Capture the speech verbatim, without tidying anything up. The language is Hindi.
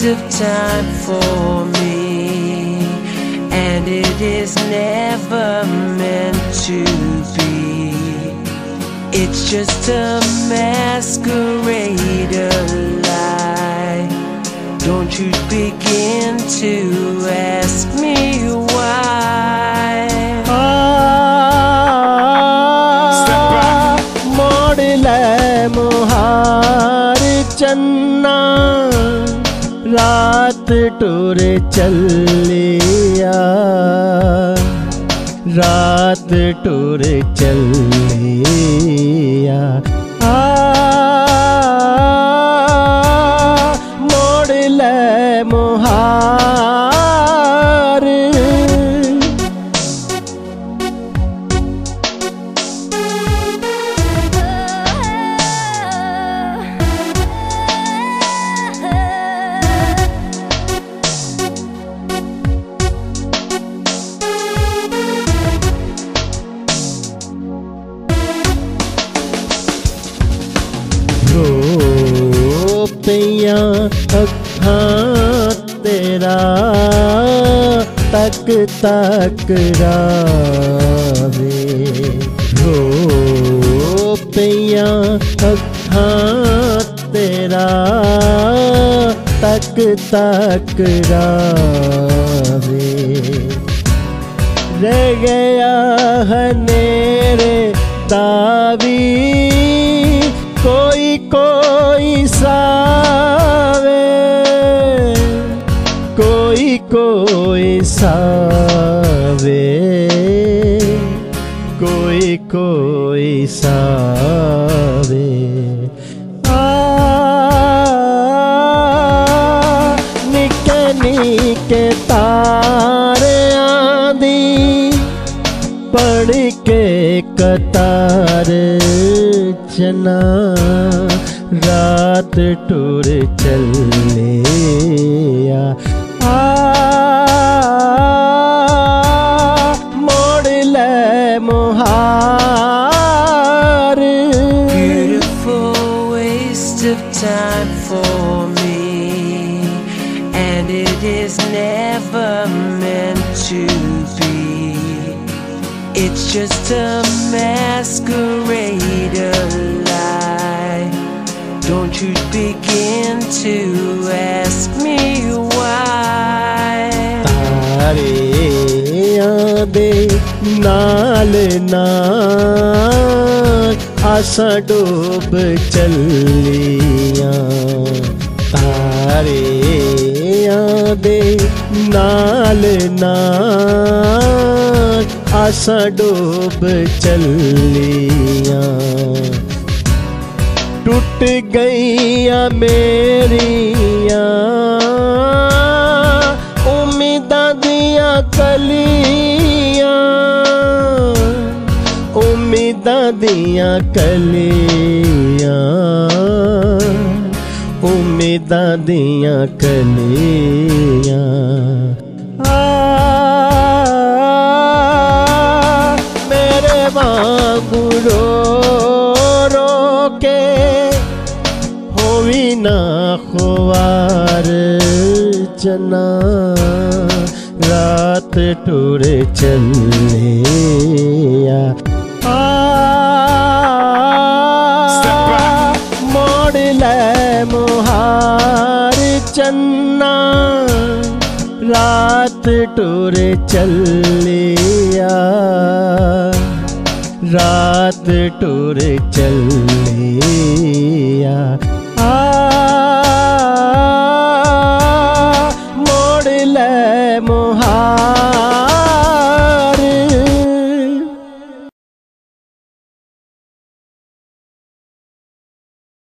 of time for me, and it is never meant to be. It's just a masquerade, a lie. Don't you begin to ask me why. मोड़ ले मुहार चन्ना, रात टुर चलिया, रात टुर चलिया। आ मोड़ ले मुहार, रो पिया अखां तेरा तक तक रावे। रो पिया अखां तेरा तक तक रावे। रह गया हनेरे दावी, कोई कोई सावे, कोई कोई सावे, कोई कोई सावे। आ निके निके तारे आंदी, पढ़ के कतार चना, रात टुर चलिया। आ मोड़ ले मुहार। Beautiful waste of time for me, and it is never meant to be. It's just a masquerade, a lie. Don't you begin to ask me why. तारे आंदे नाल नाल आसा डूब चलिया। तारे आंदे नाल नाल आसा डूब चलिया। टूट गईया मेरिया उम्मीदां दियां कलियां, उम्मीदां दियां कलियां, उम्मीदां दियां कलियां। आ मेरे वांगू रो रो के होवी ना खुवार चना, रात टुर चलिया। आ मोड़ ले मुहार चन्ना, रात टुर चलिया, रात टुर चलिया। आ मोड़ ले मुहार।